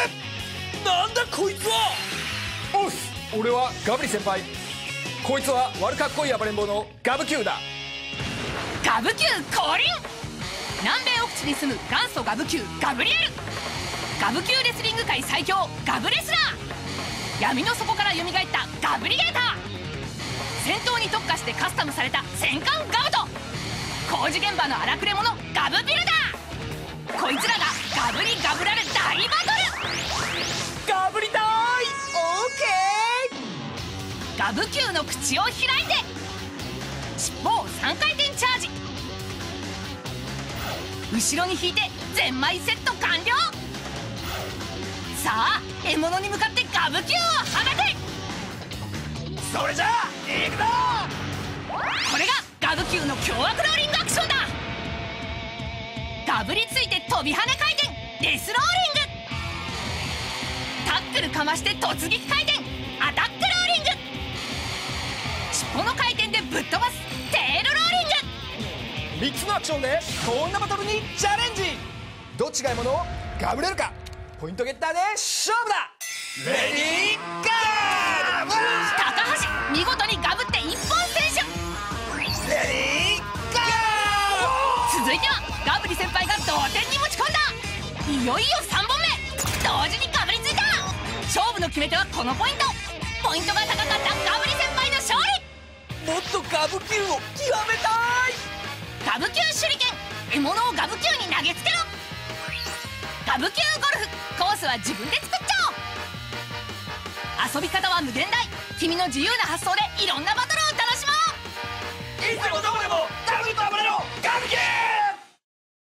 なんだこいつは。 おっす、俺はガブリ先輩。こいつは悪かっこいい暴れん坊のガブキューだ。 ガブキュー降臨。南米奥地に住む元祖ガブキューガブリエル。ガブキューレスリング界最強ガブレスラー。闇の底から蘇ったガブリゲーター。戦闘に特化してカスタムされた戦艦ガブと工事現場の荒くれ者ガブビルダー。こいつらがガブリガブラル大バトル。 ガブりたーい。オーケー。 ガブキューの口を開いて尻尾を3回転チャージ。後ろに引いてゼンマイセット完了。さあ獲物に向かってガブキューを放て。 それじゃあ行くぞ。 これがガブキューの凶悪ローリングアクションだ。ガブりついて飛び跳ね回転デスローリング。タックルかまして突撃回転アタックローリング。尻尾の回転でぶっ飛ばすテールローリング。 3つのアクションでこんなバトルにチャレンジ。どっちが獲物をガブれるか。ポイントゲッターで勝負だ。 レディーガー。 高橋見事にガブって一本選手。 レディーガー。 続いてはガブリ先輩が同点に持ち込んだ。いよいよ3本目同時にガブりついた。勝負の決め手はこのポイント。ポイントが高かったガブリ先輩の勝利。 もっとガブキューを極めたい。 ガブキュー手裏剣。獲物をガブキューに投げつけろ。ガブキューゴルフ。コースは自分で作っちゃおう。遊び方は無限大。君の自由な発想でいろんなバトルを楽しもう。 いつでもどこでもガブッと暴れろガブキュー。